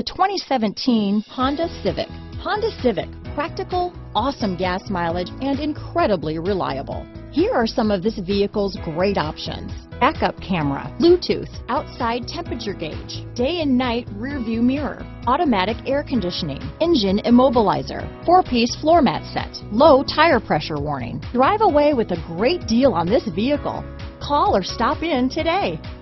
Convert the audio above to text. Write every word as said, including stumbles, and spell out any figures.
twenty seventeen Honda Civic. Honda Civic, practical, awesome gas mileage, and incredibly reliable. Here are some of this vehicle's great options: backup camera, Bluetooth, outside temperature gauge, day and night rear view mirror, automatic air conditioning, engine immobilizer, four-piece floor mat set, low tire pressure warning. Drive away with a great deal on this vehicle. Call or stop in today.